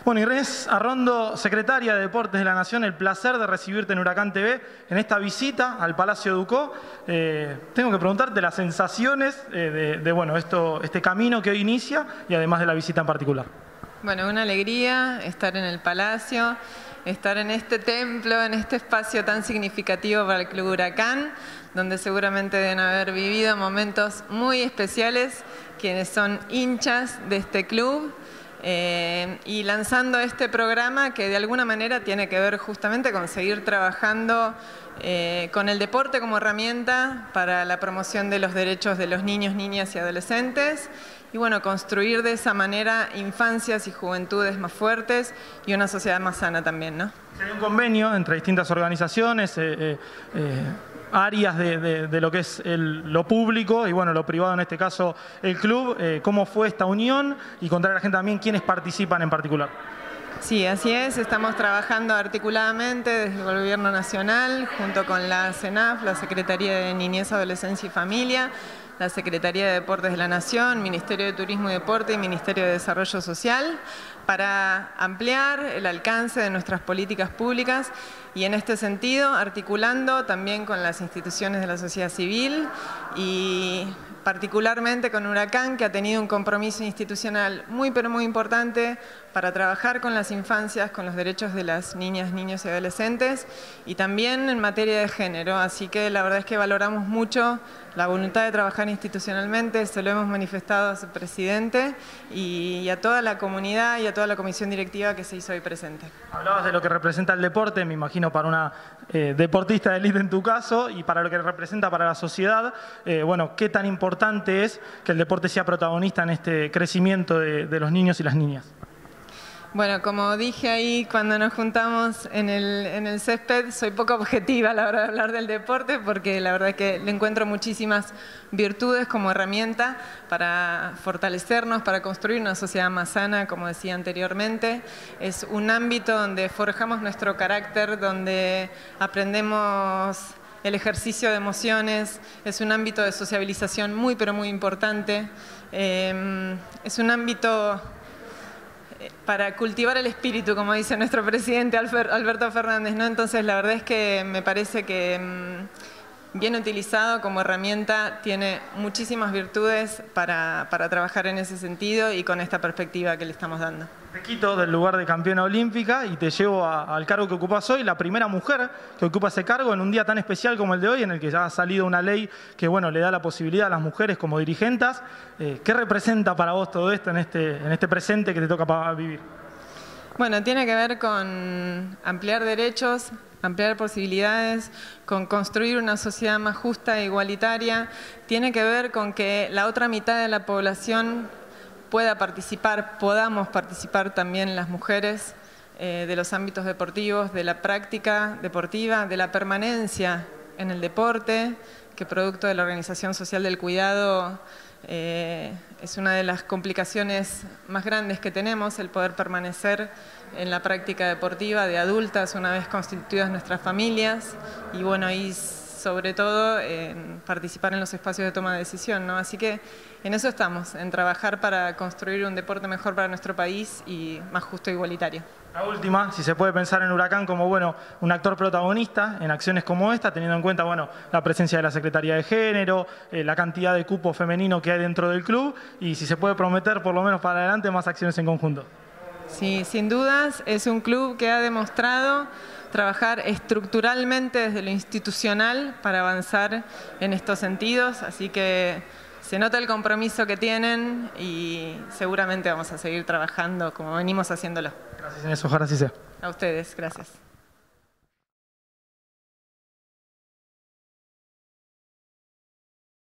Bueno, Inés Arrondo, secretaria de Deportes de la Nación, el placer de recibirte en Huracán TV en esta visita al Palacio Ducó. Tengo que preguntarte las sensaciones bueno, este camino que hoy inicia y además de la visita en particular. Bueno, una alegría estar en el Palacio, estar en este templo, en este espacio tan significativo para el Club Huracán, donde seguramente deben haber vivido momentos muy especiales quienes son hinchas de este club. Y lanzando este programa que de alguna manera tiene que ver justamente con seguir trabajando con el deporte como herramienta para la promoción de los derechos de los niños, niñas y adolescentes y bueno, construir de esa manera infancias y juventudes más fuertes y una sociedad más sana también, ¿no? Hay un convenio entre distintas organizaciones, áreas de lo que es lo público y bueno, lo privado, en este caso el club. ¿Cómo fue esta unión? Y contarle a la gente también quiénes participan en particular. Sí, así es. Estamos trabajando articuladamente desde el Gobierno Nacional junto con la CENAF, la Secretaría de Niñez, Adolescencia y Familia, la Secretaría de Deportes de la Nación, Ministerio de Turismo y Deporte y Ministerio de Desarrollo Social, para ampliar el alcance de nuestras políticas públicas y en este sentido articulando también con las instituciones de la sociedad civil y particularmente con Huracán, que ha tenido un compromiso institucional muy pero muy importante para trabajar con las infancias, con los derechos de las niñas, niños y adolescentes y también en materia de género, así que la verdad es que valoramos mucho la voluntad de trabajar institucionalmente, se lo hemos manifestado a su presidente y a toda la comunidad y a toda la comisión directiva que se hizo hoy presente. Hablabas de lo que representa el deporte, me imagino para una deportista de élite en tu caso, y para lo que representa para la sociedad. Bueno, ¿qué tan importante es que el deporte sea protagonista en este crecimiento de los niños y las niñas? Bueno, como dije ahí cuando nos juntamos en el césped, soy poco objetiva a la hora de hablar del deporte porque la verdad es que le encuentro muchísimas virtudes como herramienta para fortalecernos, para construir una sociedad más sana, como decía anteriormente. Es un ámbito donde forjamos nuestro carácter, donde aprendemos el ejercicio de emociones, es un ámbito de sociabilización muy pero muy importante, es un ámbito para cultivar el espíritu, como dice nuestro presidente Alberto Fernández, ¿no? Entonces la verdad es que me parece que bien utilizado como herramienta tiene muchísimas virtudes para trabajar en ese sentido y con esta perspectiva que le estamos dando. Te quito del lugar de campeona olímpica y te llevo al cargo que ocupas hoy, la primera mujer que ocupa ese cargo en un día tan especial como el de hoy, en el que ya ha salido una ley que bueno, le da la posibilidad a las mujeres como dirigentes. ¿Qué representa para vos todo esto en este presente que te toca vivir? Bueno, tiene que ver con ampliar derechos, ampliar posibilidades, con construir una sociedad más justa e igualitaria. Tiene que ver con que la otra mitad de la población pueda participar, podamos participar también las mujeres de los ámbitos deportivos, de la práctica deportiva, de la permanencia en el deporte, que producto de la organización social del cuidado es una de las complicaciones más grandes que tenemos, el poder permanecer en la práctica deportiva de adultas una vez constituidas nuestras familias y bueno, y sobre todo en participar en los espacios de toma de decisión, ¿no? Así que en eso estamos, en trabajar para construir un deporte mejor para nuestro país y más justo e igualitario. La última, si se puede pensar en Huracán como bueno, un actor protagonista en acciones como esta, teniendo en cuenta bueno, la presencia de la Secretaría de Género, la cantidad de cupo femenino que hay dentro del club y si se puede prometer por lo menos para adelante más acciones en conjunto. Sí, sin dudas, es un club que ha demostrado trabajar estructuralmente desde lo institucional para avanzar en estos sentidos, así que se nota el compromiso que tienen y seguramente vamos a seguir trabajando como venimos haciéndolo. Gracias, Inés, ojalá así sea. A ustedes, gracias.